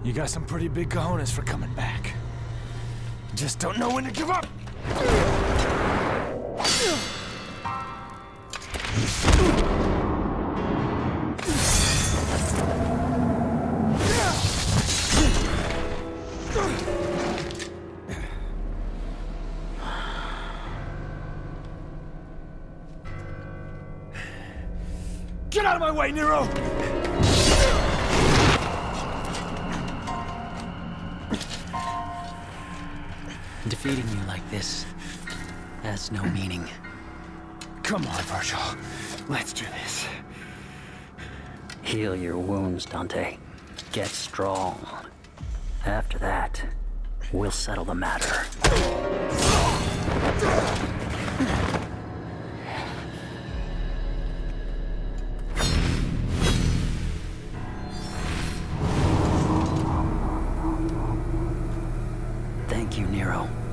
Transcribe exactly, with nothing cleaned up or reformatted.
You got some pretty big cojones for coming back. Just don't know when to give up! Get out of my way, Nero! Defeating you like this has no meaning. Come on, Virgil. Let's do this. Heal your wounds, Dante. Get strong. After that, we'll settle the matter. Thank you, Nero.